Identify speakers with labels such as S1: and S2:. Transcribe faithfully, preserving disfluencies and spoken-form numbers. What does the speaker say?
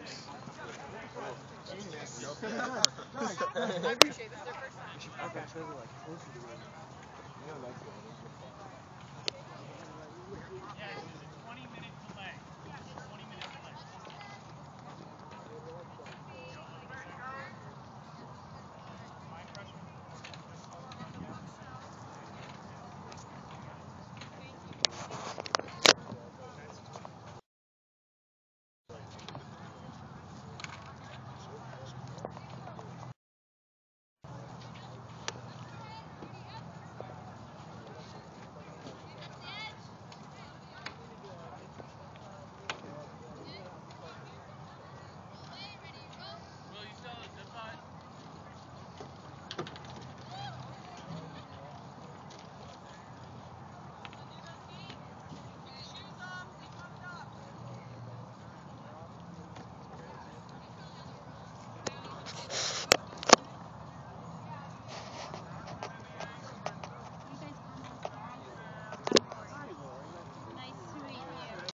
S1: Genius.
S2: I appreciate this. Their first time.
S1: We should park our trailer like closer to where we. You know that's good.